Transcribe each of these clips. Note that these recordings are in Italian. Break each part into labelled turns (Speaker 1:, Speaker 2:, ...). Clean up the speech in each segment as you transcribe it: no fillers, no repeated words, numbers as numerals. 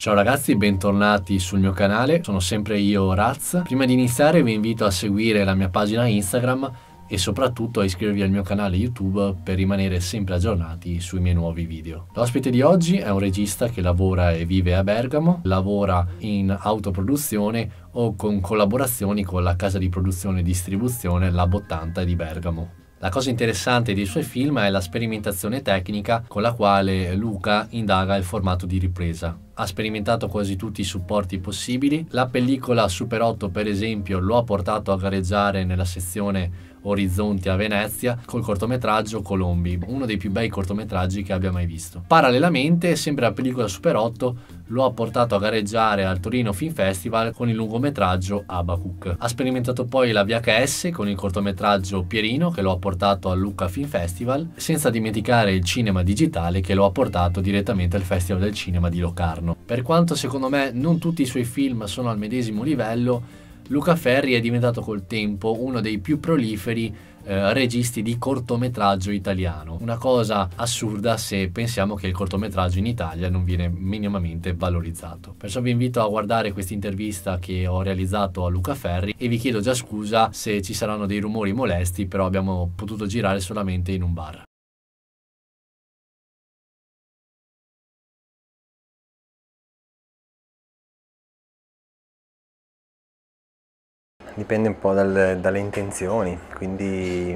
Speaker 1: Ciao ragazzi, bentornati sul mio canale, sono sempre io Raz. Prima di iniziare vi invito a seguire la mia pagina Instagram e soprattutto a iscrivervi al mio canale YouTube per rimanere sempre aggiornati sui miei nuovi video. L'ospite di oggi è un regista che lavora e vive a Bergamo, lavora in autoproduzione o con collaborazioni con la casa di produzione e distribuzione Lab 80 di Bergamo. La cosa interessante dei suoi film è la sperimentazione tecnica con la quale Luca indaga il formato di ripresa. Ha sperimentato quasi tutti i supporti possibili. La pellicola Super 8, per esempio, lo ha portato a gareggiare nella sezione Orizzonti a Venezia col cortometraggio Colombi, uno dei più bei cortometraggi che abbia mai visto. Parallelamente, sempre la pellicola Super 8 lo ha portato a gareggiare al Torino Film Festival con il lungometraggio Abacuc. Ha sperimentato poi la VHS con il cortometraggio Pierino, che lo ha portato al Lucca Film Festival, senza dimenticare il cinema digitale che lo ha portato direttamente al Festival del Cinema di Locarno. Per quanto secondo me non tutti i suoi film sono al medesimo livello, Luca Ferri è diventato col tempo uno dei più proliferi registi di cortometraggio italiano. Una cosa assurda se pensiamo che il cortometraggio in Italia non viene minimamente valorizzato. Perciò vi invito a guardare questa intervista che ho realizzato a Luca Ferri e vi chiedo già scusa se ci saranno dei rumori molesti, però abbiamo potuto girare solamente in un bar.
Speaker 2: Dipende un po' dalle intenzioni, quindi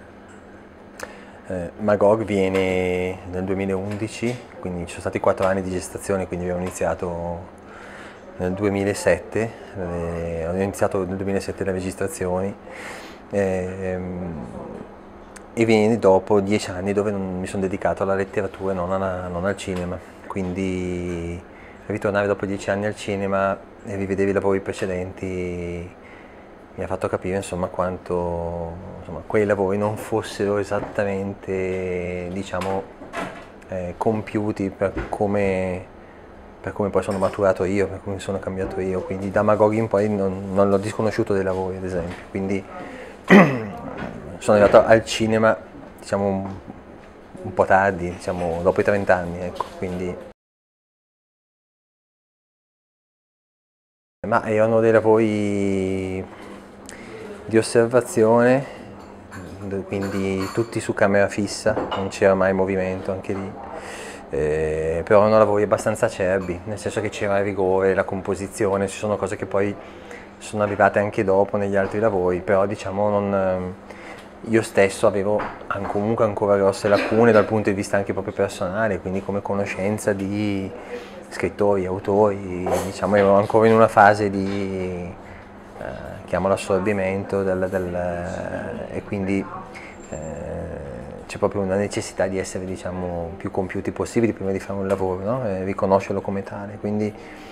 Speaker 2: Magog viene nel 2011, quindi ci sono stati 4 anni di gestazione, quindi abbiamo iniziato nel 2007, ho iniziato nel 2007 le registrazioni e viene dopo 10 anni dove mi sono dedicato alla letteratura e non al cinema, quindi ritornare dopo 10 anni al cinema e rivedevi i lavori precedenti mi ha fatto capire insomma quanto quei lavori non fossero esattamente compiuti per come poi sono maturato io, per come sono cambiato io, quindi da Magog in poi non l'ho disconosciuto dei lavori ad esempio, quindi sono arrivato al cinema un po' tardi, dopo i 30 anni, ecco, quindi. Ma erano dei lavori di osservazione, quindi tutti su camera fissa, non c'era mai movimento anche lì, però erano lavori abbastanza acerbi, nel senso che c'era il rigore, la composizione, ci sono cose che poi sono arrivate anche dopo negli altri lavori, però io stesso avevo comunque ancora grosse lacune dal punto di vista anche proprio personale, quindi come conoscenza di scrittori, autori, ero ancora in una fase di chiamo l'assorbimento e quindi c'è proprio una necessità di essere più compiuti possibili prima di fare un lavoro, no? E riconoscerlo come tale, quindi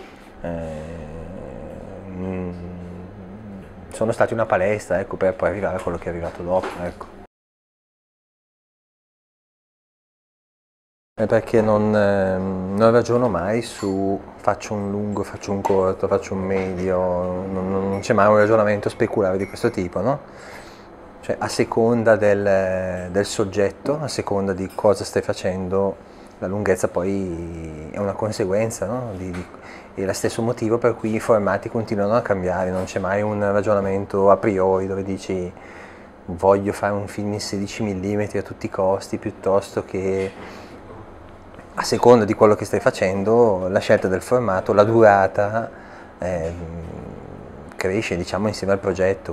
Speaker 2: sono stati una palestra, ecco, per poi arrivare a quello che è arrivato dopo, ecco. Perché non ragiono mai su faccio un lungo, faccio un corto, faccio un medio, non c'è mai un ragionamento speculare di questo tipo, no? Cioè a seconda del soggetto, a seconda di cosa stai facendo, la lunghezza poi è una conseguenza, no? È lo stesso motivo per cui i formati continuano a cambiare, non c'è mai un ragionamento a priori dove dici voglio fare un film in 16 mm a tutti i costi piuttosto che a seconda di quello che stai facendo, la scelta del formato, la durata cresce insieme al progetto.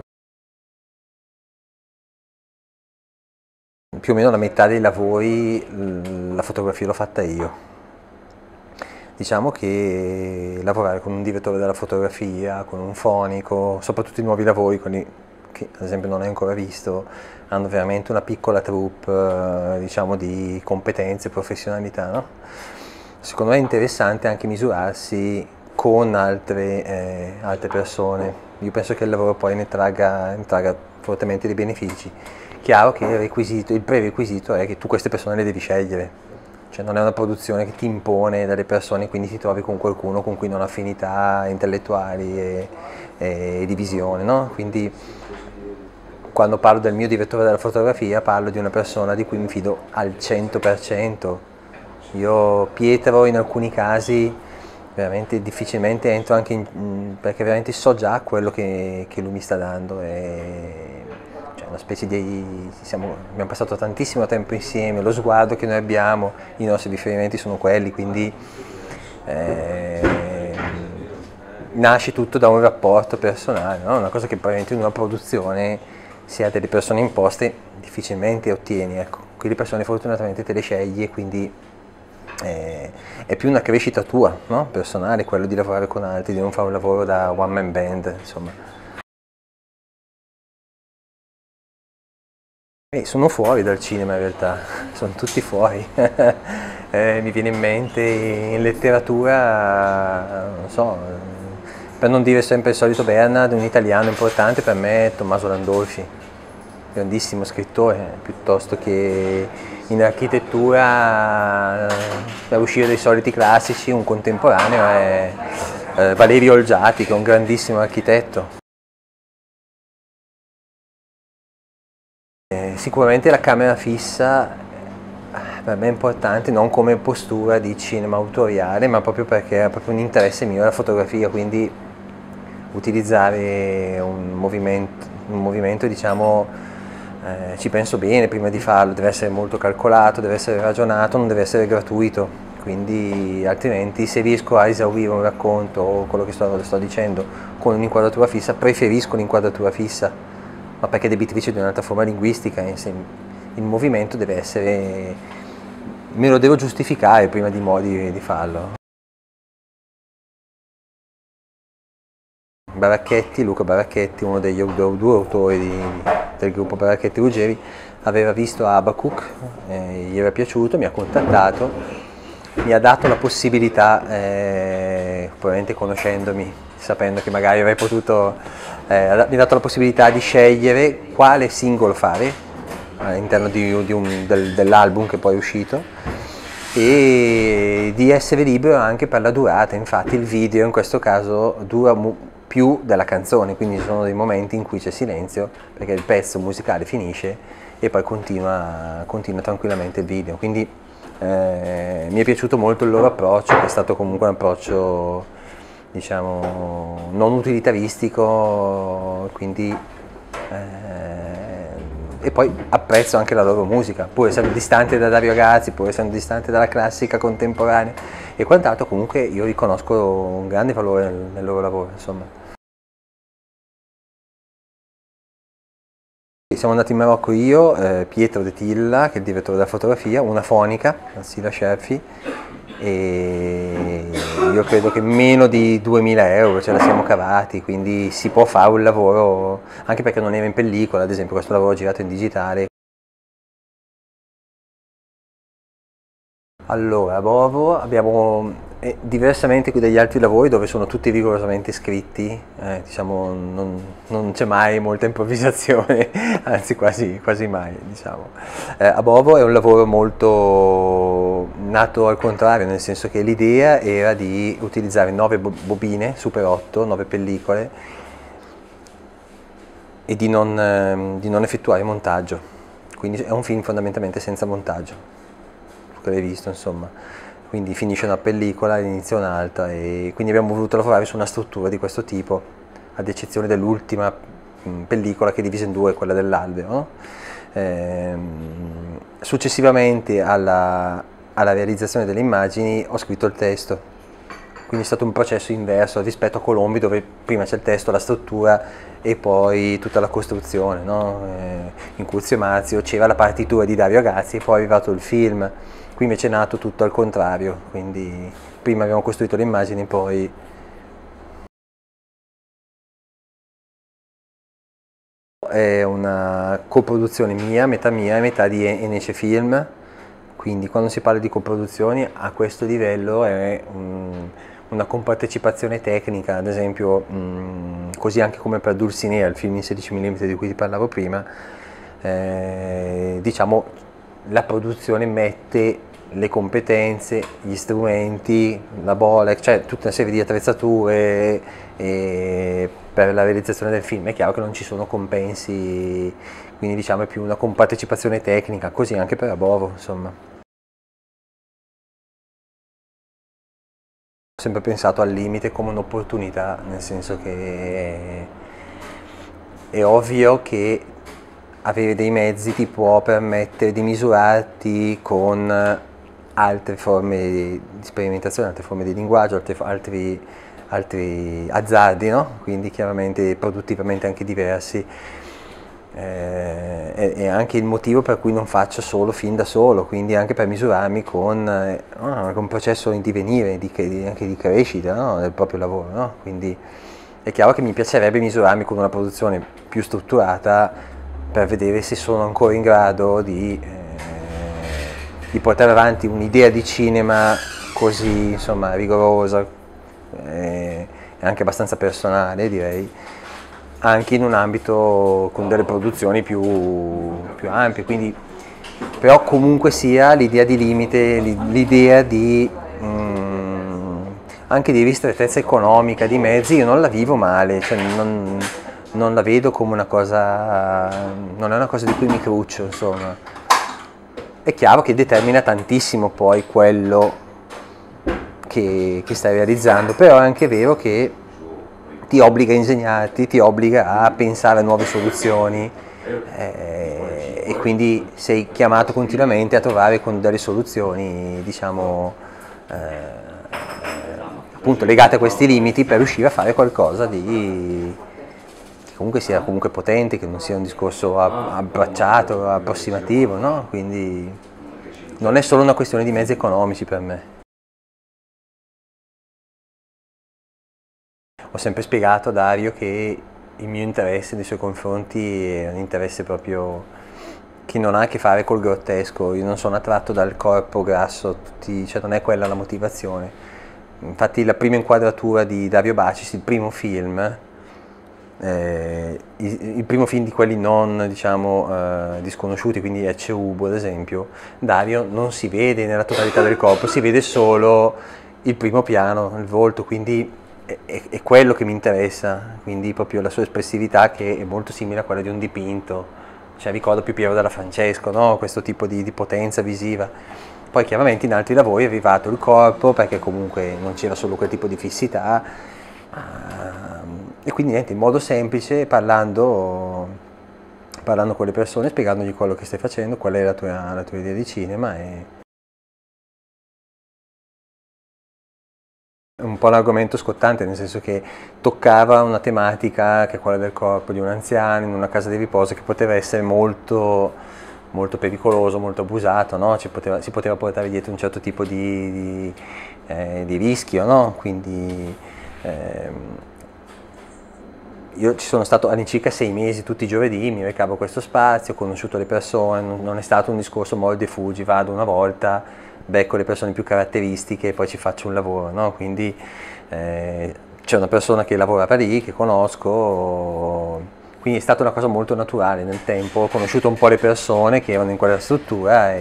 Speaker 2: Più o meno la metà dei lavori la fotografia l'ho fatta io. Diciamo che lavorare con un direttore della fotografia, con un fonico, soprattutto i nuovi lavori, quelli che ad esempio non hai ancora visto, hanno veramente una piccola troupe di competenze e professionalità, no? Secondo me è interessante anche misurarsi con altre persone. Io penso che il lavoro poi ne traga fortemente dei benefici. Chiaro che il prerequisito è che tu queste persone le devi scegliere, cioè non è una produzione che ti impone dalle persone, quindi ti trovi con qualcuno con cui non ha affinità intellettuali e di visione, no? Quindi quando parlo del mio direttore della fotografia parlo di una persona di cui mi fido al 100%. Pietro in alcuni casi veramente difficilmente entro anche perché veramente so già quello che lui mi sta dando, cioè una specie di, abbiamo passato tantissimo tempo insieme, lo sguardo che noi abbiamo, i nostri riferimenti sono quelli, quindi nasce tutto da un rapporto personale, no? Una cosa che probabilmente in una produzione, se ha delle persone imposte, difficilmente ottieni, ecco. Qui le persone fortunatamente te le scegli e quindi è più una crescita tua, no? Personale, quello di lavorare con altri, di non fare un lavoro da one man band, insomma. Sono fuori dal cinema in realtà, sono tutti fuori. Mi viene in mente in letteratura, non so, per non dire sempre il solito Bernard, un italiano importante per me è Tommaso Landolfi, grandissimo scrittore, piuttosto che in architettura, per uscire dai soliti classici, un contemporaneo è Valerio Olgiati, che è un grandissimo architetto. Sicuramente la camera fissa per me è importante non come postura di cinema autoriale, ma proprio perché è proprio un interesse mio la fotografia, quindi utilizzare un movimento diciamo, ci penso bene prima di farlo, deve essere molto calcolato, deve essere ragionato, non deve essere gratuito, quindi altrimenti se riesco a esaurire un racconto o quello che sto dicendo con un'inquadratura fissa, preferisco l'inquadratura fissa, ma perché è debitrice di un'altra forma linguistica, il movimento deve essere, me lo devo giustificare prima di farlo. Baracchetti, Luca Baracchetti, uno degli due autori del gruppo Baracchetti Ruggeri, aveva visto Habacuc, gli era piaciuto, mi ha contattato, mi ha dato la possibilità, probabilmente conoscendomi, sapendo che magari avrei potuto, mi ha dato la possibilità di scegliere quale singolo fare all'interno dell'album che poi è uscito e di essere libero anche per la durata. Infatti il video in questo caso dura più della canzone, quindi ci sono dei momenti in cui c'è silenzio perché il pezzo musicale finisce e poi continua tranquillamente il video, quindi mi è piaciuto molto il loro approccio, che è stato comunque un approccio diciamo non utilitaristico, quindi e poi apprezzo anche la loro musica, pur essendo distante da Dario Ragazzi, pur essendo distante dalla classica contemporanea e quant'altro, comunque io riconosco un grande valore nel loro lavoro, insomma. Siamo andati in Marocco io, Pietro De Tilla, che è il direttore della fotografia, una fonica, Sila Scerfi, e io credo che meno di 2000 euro ce la siamo cavati, quindi si può fare un lavoro, anche perché non era in pellicola, ad esempio questo lavoro girato in digitale. Allora, a Bovo abbiamo, diversamente dagli altri lavori dove sono tutti rigorosamente scritti, diciamo, non c'è mai molta improvvisazione, anzi quasi mai, diciamo. A Bovo è un lavoro molto nato al contrario, nel senso che l'idea era di utilizzare 9 bobine, Super 8, 9 pellicole, e di non effettuare montaggio, quindi è un film fondamentalmente senza montaggio. Che l'hai visto, insomma, quindi finisce una pellicola, inizia un'altra e quindi abbiamo voluto lavorare su una struttura di questo tipo, ad eccezione dell'ultima pellicola che è divisa in due, quella dell'albero, no? Successivamente alla realizzazione delle immagini ho scritto il testo, quindi è stato un processo inverso rispetto a Colombi, dove prima c'è il testo, la struttura e poi tutta la costruzione, no? In Curzio Marzio c'era la partitura di Dario Ragazzi e poi è arrivato il film. Qui invece è nato tutto al contrario, quindi prima abbiamo costruito le immagini, poi è una coproduzione metà mia e metà di NC Film, quindi quando si parla di coproduzioni a questo livello è una compartecipazione tecnica, ad esempio così anche come per Dulcinea, il film in 16 mm di cui ti parlavo prima, diciamo la produzione mette le competenze, gli strumenti, la bola, cioè tutta una serie di attrezzature per la realizzazione del film. È chiaro che non ci sono compensi, quindi diciamo è più una compartecipazione tecnica, così anche per la Bovo, insomma. sempre pensato al limite come un'opportunità, nel senso che è ovvio che avere dei mezzi ti può permettere di misurarti con altre forme di sperimentazione, altre forme di linguaggio, altri azzardi, no? Quindi chiaramente produttivamente anche diversi. È anche il motivo per cui non faccio solo film da solo, quindi anche per misurarmi con un processo in divenire, anche di crescita, no? Del proprio lavoro, no? Quindi è chiaro che mi piacerebbe misurarmi con una produzione più strutturata per vedere se sono ancora in grado di portare avanti un'idea di cinema così, insomma, rigorosa e anche abbastanza personale, direi, anche in un ambito con delle produzioni più ampie. Quindi, però comunque sia l'idea di limite, l'idea di anche di ristrettezza economica, di mezzi, io non la vivo male, cioè non la vedo come una cosa, non è una cosa di cui mi cruccio, insomma. È chiaro che determina tantissimo poi quello che stai realizzando, però è anche vero che ti obbliga a ingegnarti, ti obbliga a pensare a nuove soluzioni e quindi sei chiamato continuamente a trovare con delle soluzioni, diciamo, appunto legate a questi limiti per riuscire a fare qualcosa che comunque sia comunque potente, che non sia un discorso abbracciato, approssimativo, no? Quindi non è solo una questione di mezzi economici per me. Ho sempre spiegato a Dario che il mio interesse nei suoi confronti è un interesse proprio che non ha a che fare col grottesco. Io non sono attratto dal corpo grasso, cioè non è quella la motivazione. Infatti la prima inquadratura di Dario Bacis, il primo film di quelli non, diciamo, disconosciuti, quindi Ecce Ubo ad esempio, Dario non si vede nella totalità del corpo, si vede solo il primo piano, il volto, quindi è quello che mi interessa, quindi proprio la sua espressività che è molto simile a quella di un dipinto, cioè ricordo più Piero della Francesco, no? Questo tipo di potenza visiva. Poi chiaramente in altri lavori è arrivato il corpo, perché comunque non c'era solo quel tipo di fissità, e quindi niente, in modo semplice, parlando con le persone, spiegandogli quello che stai facendo, qual è la tua idea di cinema. È un po' un argomento scottante, nel senso che toccava una tematica che è quella del corpo di un anziano in una casa di riposo, che poteva essere molto, molto pericoloso, molto abusato, no? Si poteva portare dietro un certo tipo di rischio, no? Quindi io ci sono stato all'incirca 6 mesi, tutti i giovedì, mi recavo a questo spazio, ho conosciuto le persone, non è stato un discorso mordi e fuggi, vado una volta, becco le persone più caratteristiche e poi ci faccio un lavoro, no? Quindi c'è una persona che lavorava lì, che conosco, quindi è stata una cosa molto naturale nel tempo, ho conosciuto un po' le persone che erano in quella struttura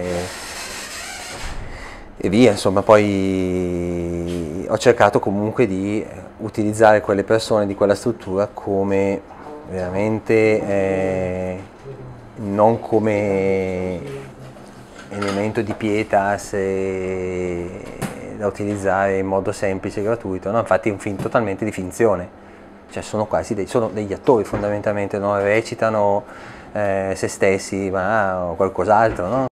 Speaker 2: e via, insomma, poi ho cercato comunque di utilizzare quelle persone di quella struttura come veramente non come elemento di pietas da utilizzare in modo semplice e gratuito, no? Infatti è un film totalmente di finzione, cioè sono quasi sono degli attori fondamentalmente, non recitano se stessi ma qualcos'altro, no?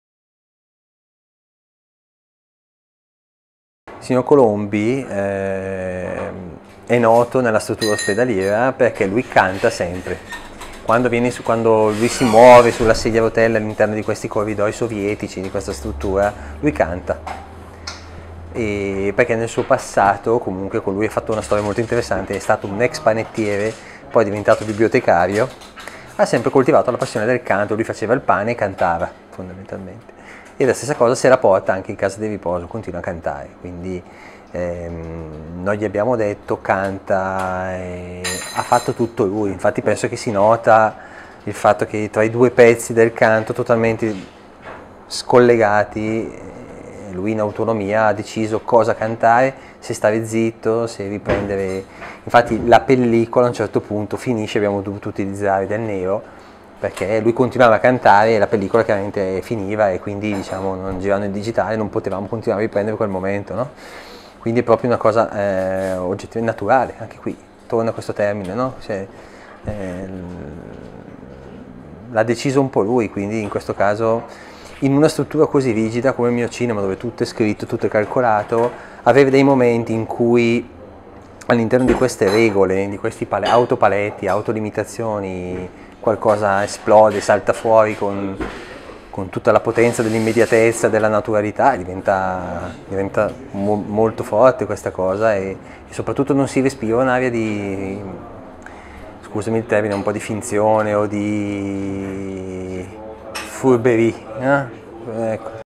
Speaker 2: Il signor Colombi è noto nella struttura ospedaliera perché lui canta sempre. Quando lui si muove sulla sedia a rotelle all'interno di questi corridoi sovietici, di questa struttura, lui canta. Perché nel suo passato, comunque, con lui ha fatto una storia molto interessante, è stato un ex panettiere, poi è diventato bibliotecario, ha sempre coltivato la passione del canto, lui faceva il pane e cantava, fondamentalmente. E la stessa cosa se la porta anche in casa di riposo, continua a cantare, quindi noi gli abbiamo detto canta, ha fatto tutto lui, infatti penso che si nota il fatto che tra i due pezzi del canto totalmente scollegati, lui in autonomia ha deciso cosa cantare, se stare zitto, se riprendere, infatti la pellicola a un certo punto finisce, abbiamo dovuto utilizzare del nero, perché lui continuava a cantare e la pellicola chiaramente finiva e quindi, diciamo, non girando in digitale non potevamo continuare a riprendere quel momento, no? quindi è proprio una cosa oggettivamente naturale, anche qui torna questo termine, no? Cioè, l'ha deciso un po' lui, quindi in questo caso in una struttura così rigida come il mio cinema, dove tutto è scritto, tutto è calcolato, avere dei momenti in cui all'interno di queste regole, di questi autopaletti, autolimitazioni, qualcosa esplode, salta fuori con tutta la potenza dell'immediatezza, della naturalità, diventa molto forte questa cosa e soprattutto non si respira un'aria di, scusami il termine, un po' di finzione o di furberie, ecco.